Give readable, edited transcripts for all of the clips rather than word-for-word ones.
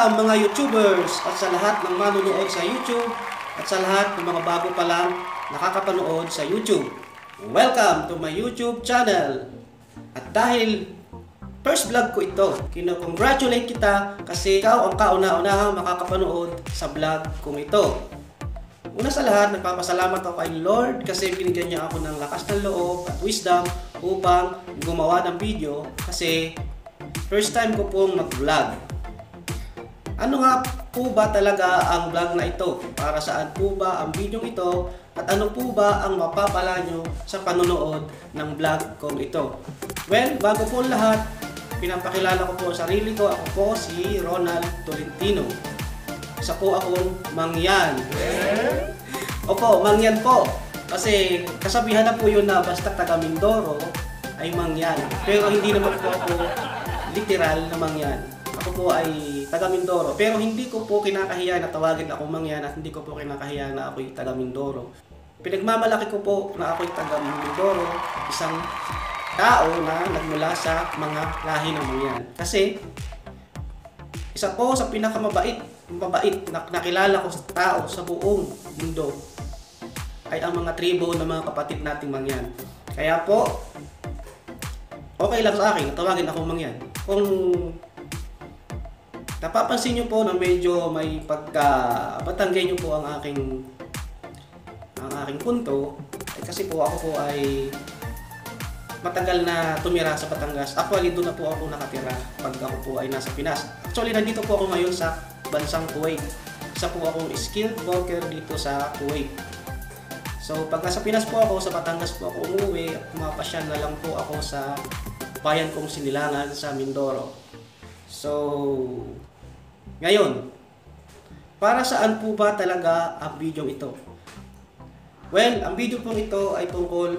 Welcome mga YouTubers at sa lahat ng manonood sa YouTube at sa lahat ng mga bago pa lang nakakapanood sa YouTube. Welcome to my YouTube channel. At dahil first vlog ko ito, kino-congratulate kita kasi ikaw ang kauna-unahang makakapanood sa vlog kong ito. Una sa lahat, nagpapasalamat ako kay Lord kasi binigyan niya ako ng lakas ng loob at wisdom upang gumawa ng video kasi first time ko pong mag-vlog. Ano nga po ba talaga ang vlog na ito? Para saan po ba ang video ito? At ano po ba ang mapapala nyo sa panonood ng vlog kong ito? Well, bago po lahat, pinapakilala ko po ang sarili ko. Ako po si Ronald Tolentino. Isa po akong mangyan. Opo, mangyan po. Kasi kasabihan na po yun na basta taga Mindoro ay mangyan. Pero hindi naman po ako literal na mangyan. Ako po ay taga Mindoro. Pero hindi ko po kinakahiya na tawagin ako mangyan at hindi ko po kinakahiya na ako'y taga Mindoro. Pinagmamalaki ko po na ako'y taga Mindoro, isang tao na nagmula sa mga lahi ng mangyan. Kasi isa po sa pinakamabait na nakilala ko sa tao sa buong mundo ay ang mga tribo ng mga kapatid nating mangyan. Kaya po, okay lang sa akin, tawagin ako mangyan. Kung napapansin nyo po na medyo may pagka-Batanggay nyo po ang aking punto, kasi po ako po ay matagal na tumira sa Batangas. Actually, doon na po ako nakatira pag ako po ay nasa Pinas. Actually, nandito po ako ngayon sa bansang Kuwait. Isa po akong skilled worker dito sa Kuwait. So, pag nasa Pinas po ako, sa Batangas po ako umuwi at mapasyan na lang po ako sa bayan kong Sinilangan sa Mindoro. So, ngayon, para saan po ba talaga ang video ito? Well, ang video po ito ay tungkol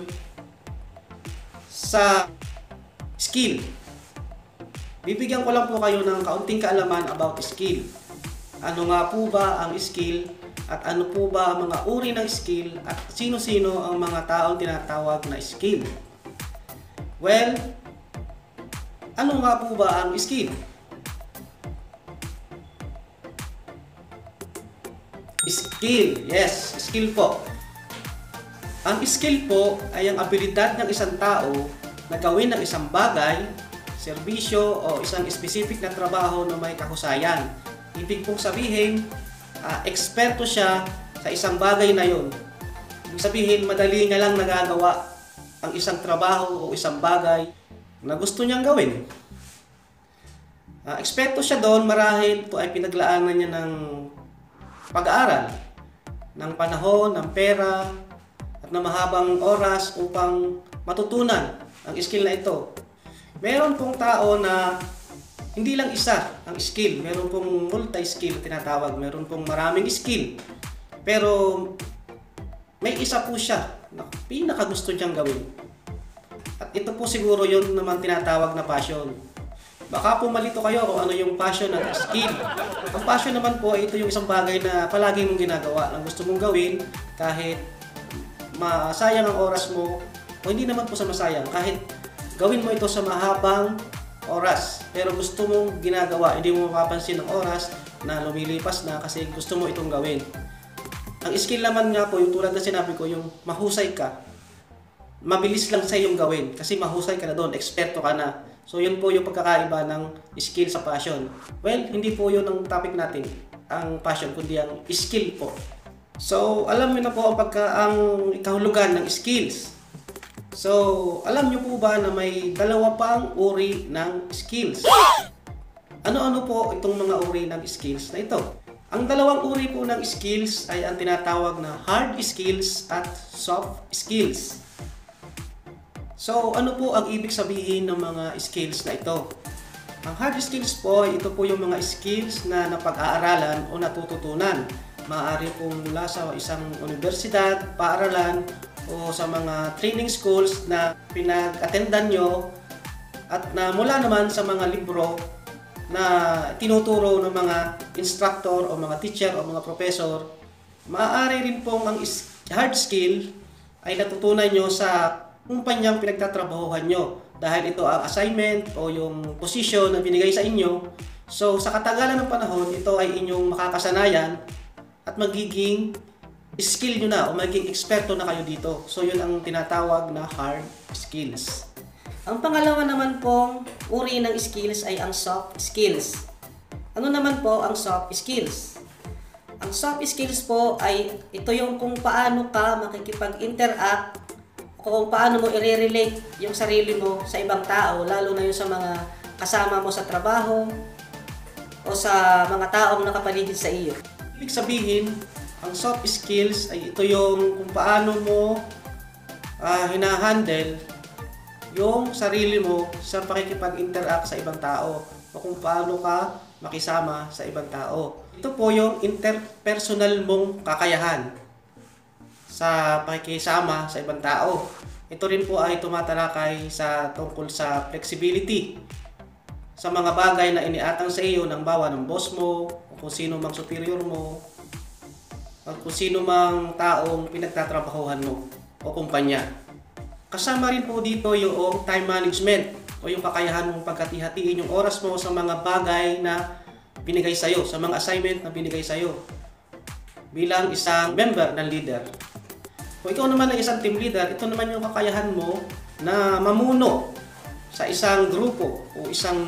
sa skill. Bibigyan ko lang po kayo ng kaunting kaalaman about skill. Ano nga po ba ang skill at ano po ba ang mga uri ng skill at sino-sino ang mga taong tinatawag na skill? Well, ano nga po ba ang skill? Skill, yes, skill po. Ang skill po ay ang abilidad ng isang tao na gawin ng isang bagay, serbisyo o isang specific na trabaho na may kahusayan. Ibig pong sabihin, eksperto siya sa isang bagay na yun. Ibig sabihin, madali niya lang nagagawa ang isang trabaho o isang bagay na gusto niyang gawin. Eksperto siya doon marahil ito ay pinaglaanan niya ng pag-aaral, ng panahon, ng pera, at ng mahabang oras upang matutunan ang skill na ito. Meron pong tao na hindi lang isa ang skill, meron pong multi-skill tinatawag, meron pong maraming skill. Pero may isa po siya na pinakagusto niyang gawin. At ito po siguro yun naman tinatawag na passion. Baka po malito kayo kung ano yung passion at skill. Ang passion naman po ay ito yung isang bagay na palagi mong ginagawa, na gusto mong gawin kahit masayang ang oras mo, o hindi naman po sa masayang, kahit gawin mo ito sa mahabang oras, pero gusto mong ginagawa, hindi mo mapapansin ang oras na lumilipas na kasi gusto mo itong gawin. Ang skill naman nga po, yung tulad na sinabi ko, yung mahusay ka, mabilis lang sa iyong gawin kasi mahusay ka na doon, eksperto ka na. So yun po yung pagkakaiba ng skill sa passion. Well, hindi po yun ang topic natin, ang passion, kundi ang skill po. So alam niyo na po ang kahulugan ng skills. So, alam niyo po ba na may dalawa pang uri ng skills? Ano-ano po itong mga uri ng skills na ito? Ang dalawang uri po ng skills ay ang tinatawag na hard skills at soft skills. So, ano po ang ibig sabihin ng mga skills na ito? Ang hard skills po, ito po yung mga skills na napag-aaralan o natututunan. Maaari pong mula sa isang universidad, paaralan, o sa mga training schools na pinag-attendan nyo at na mula naman sa mga libro na tinuturo ng mga instructor o mga teacher o mga professor. Maaari rin pong ang hard skill ay natutunan nyo sa kumpanyang pinagtatrabahuhan nyo dahil ito ang assignment o yung position na binigay sa inyo So sa katagalan ng panahon, ito ay inyong makakasanayan at magiging skill nyo na o magiging eksperto na kayo dito. So yun ang tinatawag na hard skills. Ang pangalawa naman pong uri ng skills ay ang soft skills. Ano naman po ang soft skills? Ang soft skills po ay ito yung kung paano ka makikipag-interact o kung paano mo i-relate yung sarili mo sa ibang tao, lalo na yung sa mga kasama mo sa trabaho o sa mga taong nakapaligid sa iyo. Ibig sabihin, ang soft skills ay ito yung kung paano mo hinahandle yung sarili mo sa pakikipag-interact sa ibang tao o kung paano ka makisama sa ibang tao. Ito po yung interpersonal mong kakayahan sa pakikisama sa ibang tao. Ito rin po ay tumatalakay sa tungkol sa flexibility sa mga bagay na iniatang sa iyo ng boss mo o kung sino mang superior mo o kung sino mang taong pinagtatrabahuhan mo o kumpanya. Kasama rin po dito yung time management o yung kakayahan mong pagkati-hatiin yung oras mo sa mga bagay na binigay sa iyo, sa mga assignment na binigay sa iyo bilang isang member ng leader. Kung ikaw naman ay isang team leader, ito naman yung kakayahan mo na mamuno sa isang grupo o isang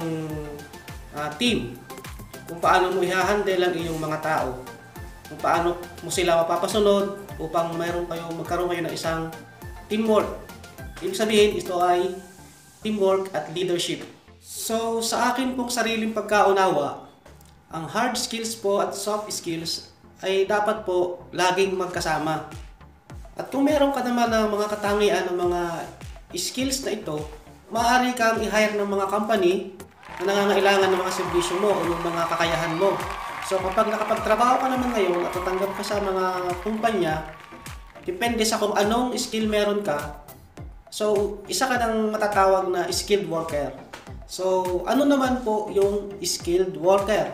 team kung paano mo i-handle ang iyong mga tao, kung paano mo sila mapapasunod upang magkaroon kayo ng isang teamwork. Ibig sabihin, ito ay teamwork at leadership. So, sa akin pong sariling pagkaunawa, ang hard skills po at soft skills ay dapat po laging magkasama. At kung meron ka naman ng mga katangian ng mga skills na ito, maaari kang i-hire ng mga company na nangangailangan ng mga serbisyo mo o yung mga kakayahan mo. So, kapag nakapagtrabaho ka naman ngayon at tatanggap ka sa mga kumpanya, depende sa kung anong skill meron ka. So, isa ka ng matatawag na skilled worker. So, ano naman po yung skilled worker?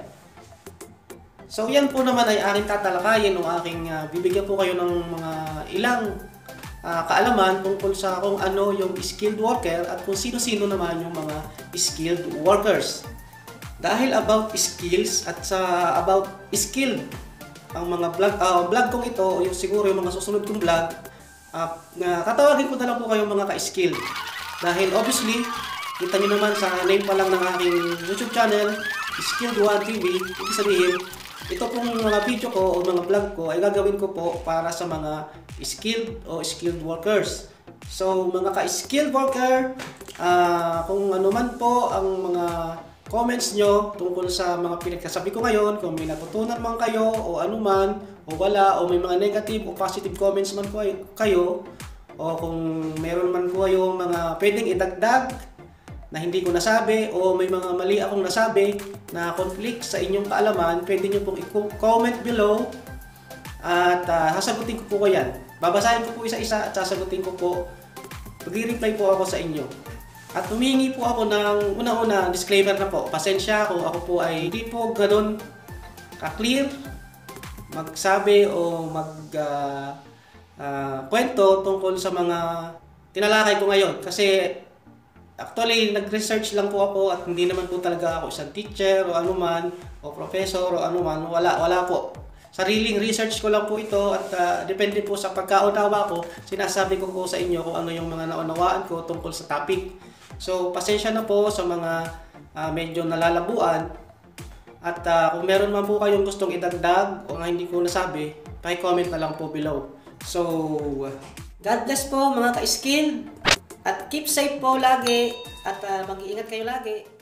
So, yan po naman ay aking tatalakayin o aking bibigyan po kayo ng mga ilang kaalaman tungkol sa kung ano yung skilled worker at kung sino-sino naman yung mga skilled workers. Dahil about skills at about skilled, ang mga vlog kong ito o yung siguro yung mga susunod kong vlog, tatawagin ko na lang po kayong mga ka-skilled. Dahil obviously, kita niyo naman sa name pa lang ng aking YouTube channel, Skilled One TV, ibig sabihin, ito pong mga video ko o mga vlog ko ay gagawin ko po para sa mga skilled o skilled workers. So, mga ka-skilled worker, kung ano man po ang mga comments nyo tungkol sa mga pinagkasabi ko ngayon, kung may natutunan man kayo o ano man, o wala, o may mga negative o positive comments man kayo, o kung meron man po kayong mga pwedeng idagdag na hindi ko nasabi, o may mga mali akong nasabi na conflict sa inyong kaalaman, pwede nyo pong i-comment below at sasagutin ko po yan. Babasahin ko po isa-isa at sasagutin ko po. Mag-reply po ako sa inyo. At humingi po ako ng una-una disclaimer na po. Pasensya kung ako po ay hindi po ganun ka-clear magsabi o kwento tungkol sa mga tinalakay ko ngayon. Kasi actually nag-research lang po ako at hindi naman po talaga ako isang teacher o anuman o professor o anuman. Wala po. Sariling research ko lang po ito at depende po sa pagkaunawa ko, sinasabi ko po sa inyo kung ano yung mga naunawaan ko tungkol sa topic. So, pasensya na po sa mga medyo nalalabuan at kung meron man po kayong gustong idagdag o hindi ko nasabi, paki-comment na lang po below. So, God bless po mga ka-skilled at keep safe po lagi at mag-iingat kayo lagi.